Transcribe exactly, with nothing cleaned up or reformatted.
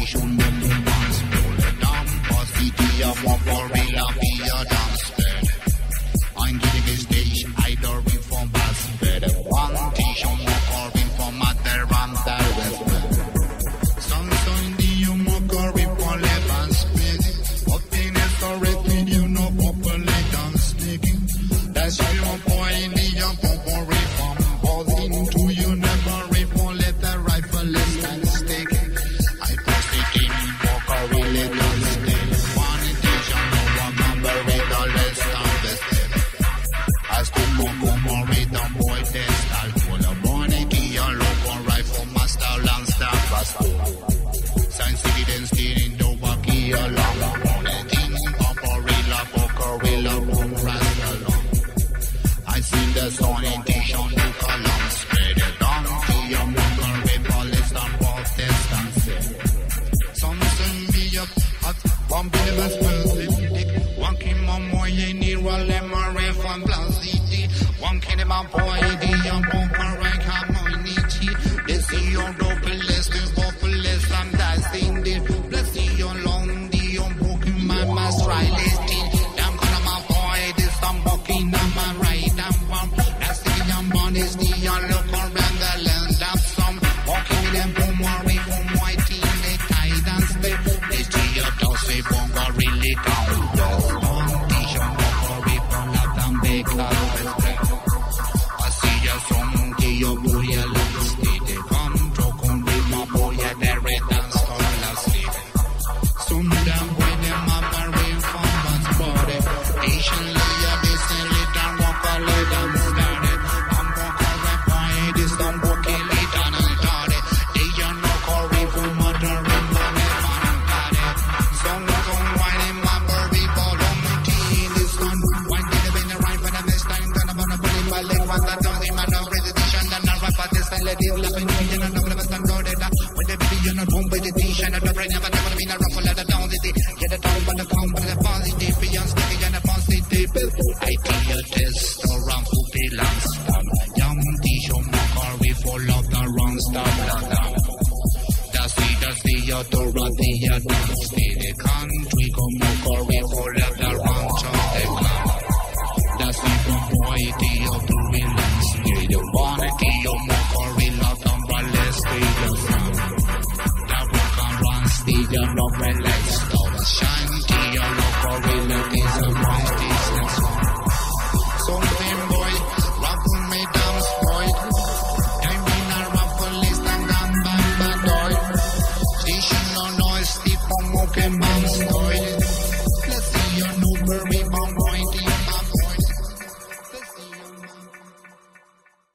station no dance. Pull it down, pass the tea, I want gorilla be a dance bed. I'm getting a stage, I don't read for bass bed. One station more carving for matter and the Sun sun the you more carving for left and split. Up in the story, you know properly dance making. That's your point, the young for reform. Holding to you never reform, let the rifle less and stick. I post it in Walker, really don't stay. One intention, no one number, read all less than the step. As to Moko, more read on boy, test, I'll pull a morning key, a local rifle, master, land, staff, fast. Science evidence, stealing, no bucky, a long, on a team, papa, rilla, poker, rilla, boom, rascal. I see the sun intention, you column, spread it down to your motor, repolish and protest and say. Something be up, hot, one bit of a spell, one came on more, you need a lemon, ref and blasity, one came on boy, the young poker, rank, harmony, they see your double list, the populist, and that's in the, let's see your long, the young Pokemon, my stylist, I'm gonna my boy, this I'm walking on my right. That's the young bodies, the young look around the land of some walking in them boom worry from white tea, they tied and split. They see your dog say bongo really down. One t-shirt walker from Latin Baker. I see your song, get your boy a little state. They come talk on with my boy at the red and start sleep. Some damn boy them up and rain from one's body. Patiently a decently down walk a little started. I'm walking right by this I'm walking late on and started. They are no curry for mother and money and got it. Some some wine in my burby ball on my tea in this one. One day they've been right for the next time. Gonna wanna put in my leg one that down in my no presentation. And I rap at this and let it laugh and you know never stand on it. When they be you know boom with the t-shirt and the brain never never been a ruffle at the down the get it down but the come but the positive beyond sticky and the positive. I tell you this around for the last time. Young t-shirt mockery full of the wrong stuff. That's the that's the author the advance the country come mockery full of the wrong stuff. That's the boy the author villains. You wanna kill your mockery lot of ballistic. That work and runs the young no relax. Shine to your local relatives and right distance. Something boy, ruffle me down spoiled. I mean a ruffle list and down by my door. Station no noise, deep on walking bombs spoiled. Let's see your new